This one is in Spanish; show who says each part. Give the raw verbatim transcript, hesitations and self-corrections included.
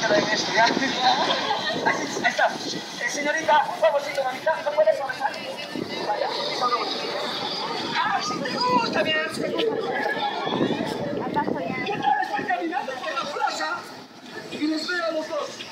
Speaker 1: de estudiante. Ahí, ahí está. Eh, señorita, un favorcito, mamita, ¿no puedes conversar? Vaya, ¡ah, sí te gusta! Bien, sí te gusta. ¿Qué tal? Estoy caminando por la plaza y les veo a los dos.